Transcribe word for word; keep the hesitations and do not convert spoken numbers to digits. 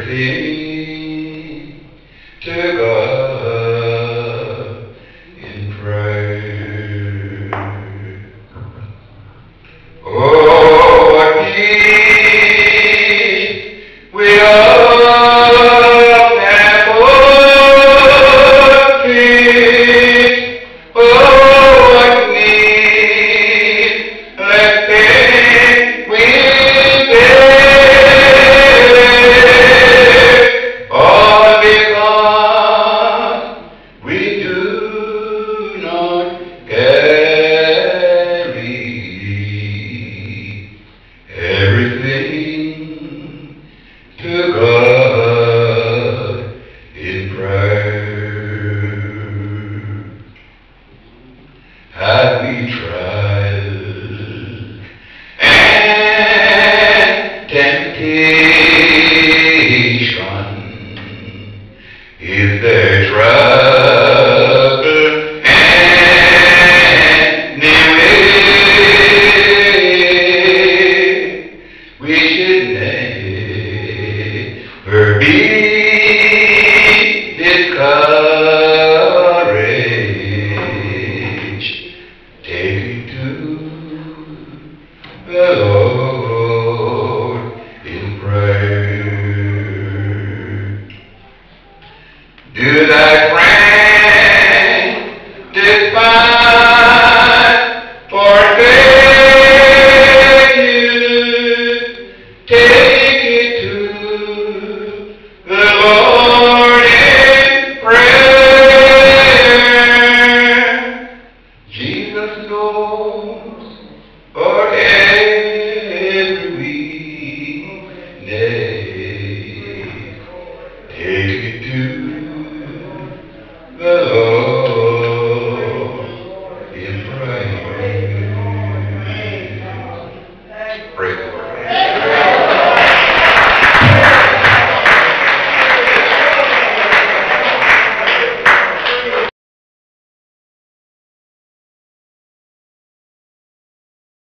everything to God in prayer. Oh, what peace we all have for peace. Oh, what need let them we bear. All because we do not carry everything to God in prayer. Have we trials and temptation? Is there trouble anyway? We should never be discouraged. Take it to the Lord in prayer. Do thy friend despise forsake you? Take it to the Lord in prayer. Jesus knows for every weakness. Take it to the Lord in prayer. Praise